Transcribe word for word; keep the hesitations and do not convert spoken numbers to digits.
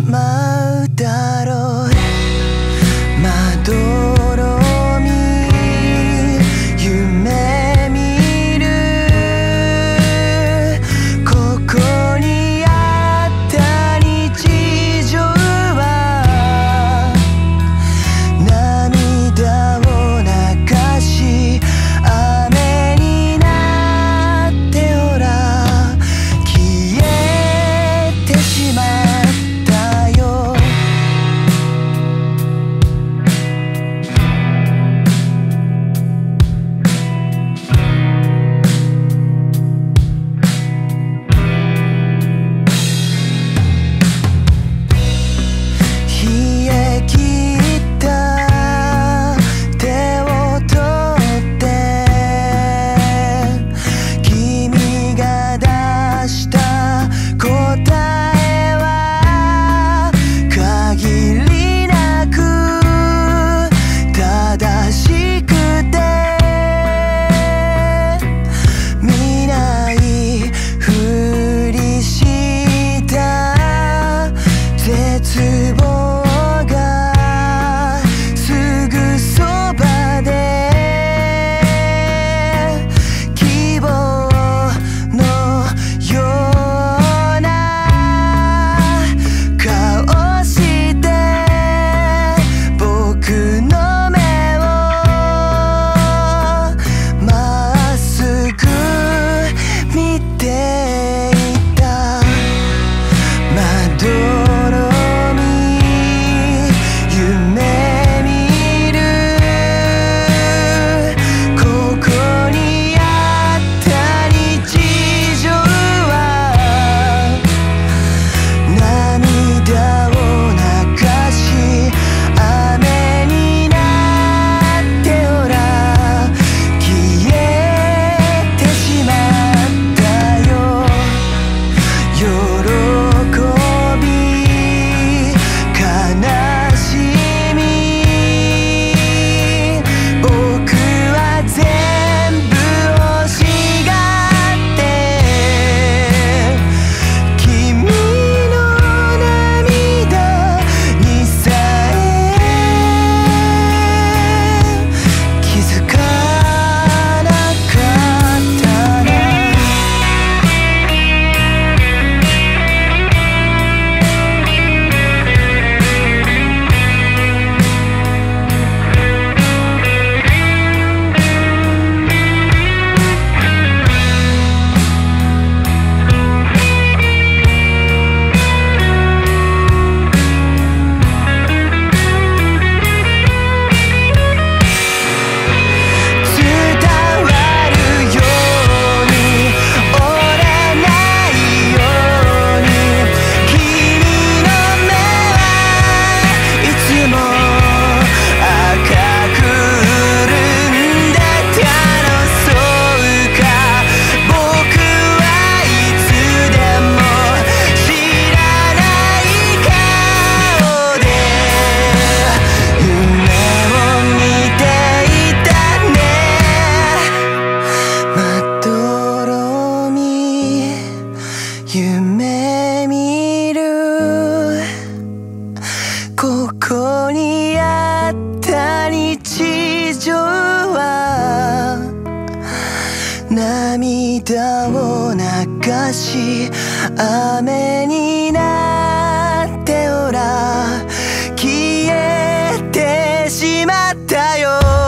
まうだろう。まどろみ夢見るここにあった日常は涙を流し雨になってほら消えてしまったよ。冷え切った手を取って君が出した答えは限りなく正しくて見ないふりした絶望がすぐそばで希望のような顔して僕の目をまっすぐ見ていた。まどろみ夢見るここにあった日常は涙を流し雨になってほら消えてしまったよ。喜び悲しみ僕は全部欲しがって君の涙にさえ気づかなかったな。伝わるように折れないように君の目はいつも赤く潤んでたのそうか。僕はいつでも知らない顔で夢を見ていたね。まどろみ夢見るここにあった日常は涙を流し雨になってほら消えてしまったよ。